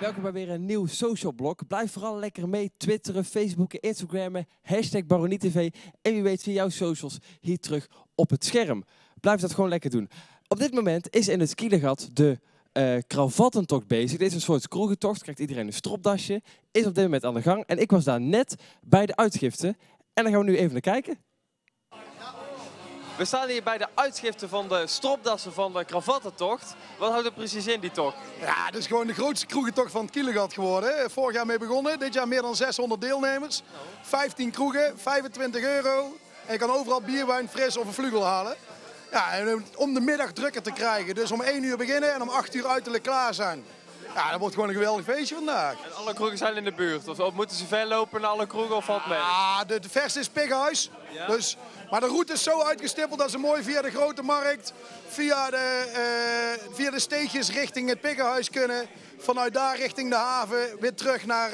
welkom bij weer een nieuw social blog. Blijf vooral lekker mee twitteren, facebooken, instagrammen, #BaronieTV. En wie weet via jouw socials hier terug op het scherm. Blijf dat gewoon lekker doen. Op dit moment is in het Skielergat de kravattentocht bezig. Dit is een soort kroegentocht, krijgt iedereen een stropdasje. Is op dit moment aan de gang. En ik was daar net bij de uitgifte. En dan gaan we nu even naar kijken. We staan hier bij de uitgifte van de stropdassen van de kravattentocht. Wat houdt er precies in, die tocht? Ja, het is gewoon de grootste kroegentocht van het Skielergat geworden. Vorig jaar mee begonnen, dit jaar meer dan 600 deelnemers. 15 kroegen, €25. En je kan overal bier, wijn, fris of een vlugel halen. Ja, en om de middag drukker te krijgen. Dus om 1 uur beginnen en om 8 uur uiterlijk klaar zijn. Ja, dat wordt gewoon een geweldig feestje vandaag. En alle kroegen zijn in de buurt? Of moeten ze ver lopen naar alle kroegen of valt mee? Ja, de verste is Piggenhuis. Ja? Dus, maar de route is zo uitgestippeld dat ze mooi via de Grote Markt, via de steegjes richting het Piggenhuis kunnen. Vanuit daar richting de haven, weer terug naar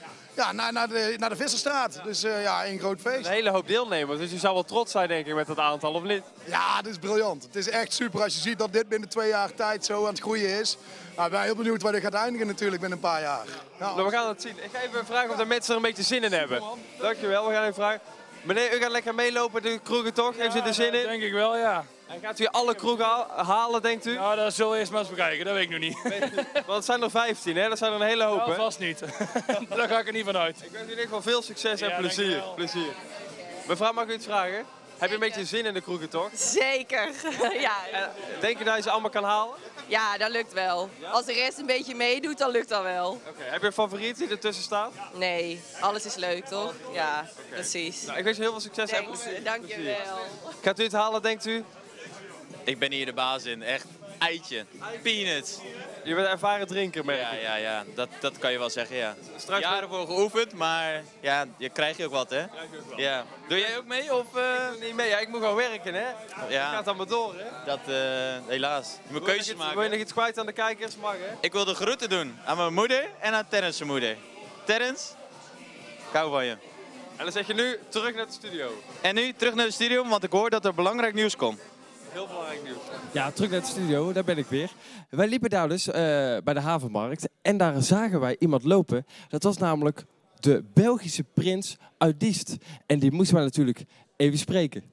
de Visserstraat. Dus ja, één groot feest. Een hele hoop deelnemers, dus je zou wel trots zijn denk ik met dat aantal, of niet? Ja, dit is briljant. Het is echt super als je ziet dat dit binnen 2 jaar tijd zo aan het groeien is. Nou, ik ben heel benieuwd waar dit gaat eindigen natuurlijk binnen een paar jaar. Ja. Nou, we gaan het zien. Ik ga even vragen of de mensen er een beetje zin in hebben. Dankjewel, we gaan even vragen. Meneer, u gaat lekker meelopen de kroegen toch? Heeft u er zin in? Denk ik wel, ja. En gaat u alle kroegen halen, denkt u? Nou, dat zullen we eerst maar eens bekijken, dat weet ik nog niet. Want het zijn er 15, hè? Dat zijn er een hele hoop, Nou, hè? vast niet. Daar ga ik er niet van uit. Ik wens u in ieder geval veel succes en plezier. dankjewel. Plezier. Mevrouw, mag ik u iets vragen? Heb je een beetje zin in de kroegen toch? Zeker, ja. Denk je dat je ze allemaal kan halen? Ja, dat lukt wel. Als de rest een beetje meedoet, dan lukt dat wel. Oké. Heb je een favoriet die ertussen staat? Nee, alles is leuk, toch? Ja, precies. Nou, ik wens je heel veel succes en Thanks, plezier. dankjewel. Gaat u het halen, denkt u? Ik ben hier de baas in, echt eitje. Peanuts. Je bent een ervaren drinker, merk ik. Ja, dat kan je wel zeggen, ja. Straks Jaren voor geoefend, maar ja, je krijgt je ook wat, hè? Ja. Doe jij ook mee, of? Ik doe niet mee. Ja, ik moet gewoon werken, hè? Ja. Gaat dan maar door, hè? Dat, helaas. Je moet keuzes Wil je maken. nog iets kwijt aan de kijkers? Mag, hè? Ik wil de groeten doen aan mijn moeder en aan Terrence's moeder. Terrence, ik hou van je. En dan zeg je nu terug naar de studio. En nu terug naar de studio, want ik hoor dat er belangrijk nieuws komt. Heel belangrijk nieuws. Ja, terug naar de studio, daar ben ik weer. Wij liepen daar dus bij de havenmarkt en daar zagen wij iemand lopen. Dat was namelijk de Belgische prins uit Diest. En die moesten wij natuurlijk even spreken.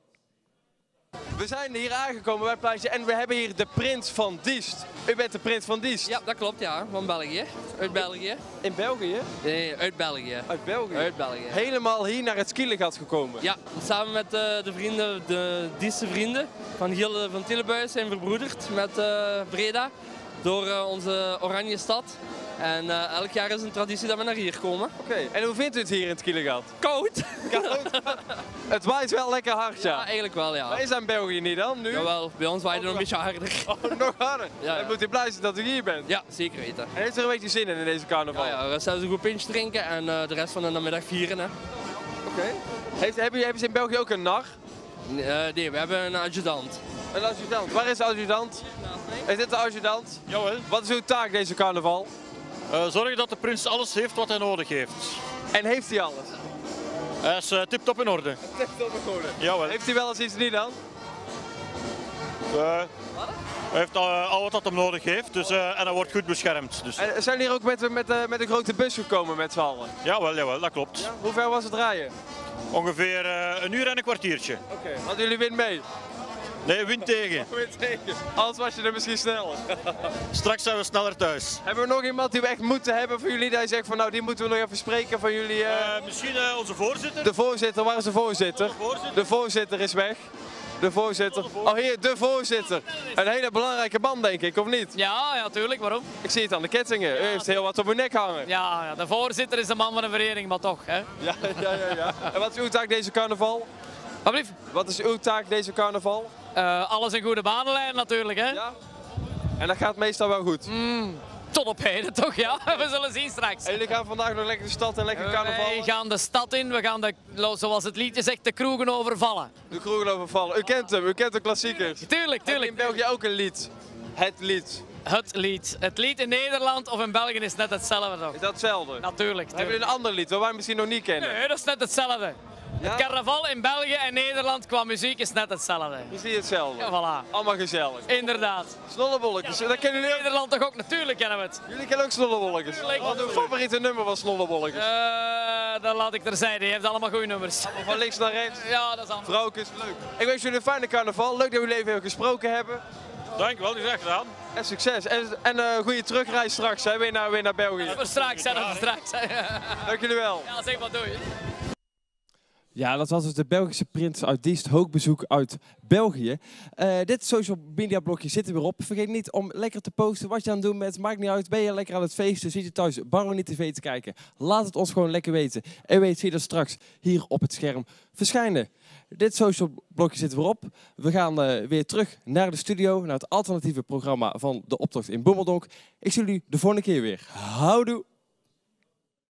We zijn hier aangekomen bij het pleintje en we hebben hier de prins van Diest. U bent de prins van Diest? Ja, dat klopt, ja. Van België. Uit België. In België? Nee, uit België. Uit België? Uit België. Helemaal hier naar het Skielergat gekomen? Ja, samen met de vrienden, de Diestse vrienden van Gilde van Tillebuis zijn verbroederd met Breda door onze Oranje Stad. En elk jaar is een traditie dat we naar hier komen. Oké. En hoe vindt u het hier in het Skielergat? Koud! Koud? Het waait wel lekker hard, ja. Ja, eigenlijk wel, ja. Wij zijn in België niet dan, nu? Jawel, bij ons waait het nog een beetje harder. Oh, nog harder? Ja. Dan moet u blij zijn dat u hier bent. Ja, zeker weten. En heeft u er een beetje zin in deze carnaval? Ja, we zelfs een goed pintje drinken en de rest van de namiddag vieren. Hè. Oké. Hebben ze in België ook een nar? Nee, we hebben een adjudant. Een adjudant. Waar is de adjudant? Is dit de adjudant? Jawel. Wat is uw taak deze carnaval? Zorgen dat de prins alles heeft wat hij nodig heeft. En heeft hij alles? Hij is tip-top in orde. Jawel. Heeft hij wel eens iets niet dan? Hij heeft al wat hij nodig heeft dus, en hij wordt goed beschermd. Dus. En zijn hier ook met een grote bus gekomen met z'n allen? Jawel, dat klopt. Ja? Hoe ver was het rijden? Ongeveer 1 uur en een kwartiertje. Oké. Hadden jullie wind mee? Nee, wind tegen. Wind tegen. Anders was je er misschien sneller. Straks zijn we sneller thuis. Hebben we nog iemand die we echt moeten hebben voor jullie? Dat je zegt van nou die moeten we nog even spreken van jullie. Misschien onze voorzitter? De voorzitter, waar is de voorzitter? De voorzitter is weg. De voorzitter. Oh hier, de voorzitter. Een hele belangrijke man denk ik, of niet? Ja, tuurlijk. Waarom? Ik zie het aan de kettingen. U heeft heel wat op uw nek hangen. Ja, de voorzitter is de man van de vereniging, maar toch. Hè? Ja. En wat is uw taak deze carnaval? Alsjeblieft. Wat is uw taak deze carnaval? Alles in goede banen leiden natuurlijk. Hè? Ja. En dat gaat meestal wel goed. Tot op heden toch, ja. We zullen zien straks. En jullie gaan vandaag nog lekker de stad en lekker carnaval? Wij gaan de stad in, we gaan zoals het liedje zegt, de kroegen overvallen. De kroegen overvallen. U kent hem, u kent de klassiekers. Tuurlijk. In België ook een lied. Het lied. Het lied. Het lied in Nederland of in België is net hetzelfde toch? Is dat hetzelfde? Natuurlijk. Hebben jullie een ander lied wat wij misschien nog niet kennen? Nee, dat is net hetzelfde. Het carnaval in België en Nederland qua muziek is net hetzelfde. Precies hetzelfde. Ja, voilà. Allemaal gezellig. Inderdaad. Snollebolletjes, dat kennen jullie ook? Nederland toch ook? Natuurlijk kennen we het. Jullie kennen ook snollebolletjes. Wat is uw favoriete nummer van snollebolletjes? Dat laat ik terzijde. Je hebt allemaal goede nummers. Van links naar rechts? Ja, dat is allemaal. Vrouwkes, leuk. Ik wens jullie een fijne carnaval. Leuk dat jullie even gesproken hebben. Dankjewel, die is echt gedaan. En succes. En goede terugreis straks, hè? Weer naar België. Voor straks, hè, voor straks. Dank jullie wel. Ja, zeg maar doei. Ja, dat was dus de Belgische prins uit Diest, hoogbezoek uit België. Dit social media blokje zit er weer op. Vergeet niet om lekker te posten wat je aan het doen bent. Maakt niet uit, ben je lekker aan het feesten, zit je thuis Baronie TV te kijken. Laat het ons gewoon lekker weten. En weet, zie je er straks hier op het scherm verschijnen. Dit social blokje zit er weer op. We gaan weer terug naar de studio, naar het alternatieve programma van de optocht in Bommeldonk. Ik zie jullie de volgende keer weer. Houdoe!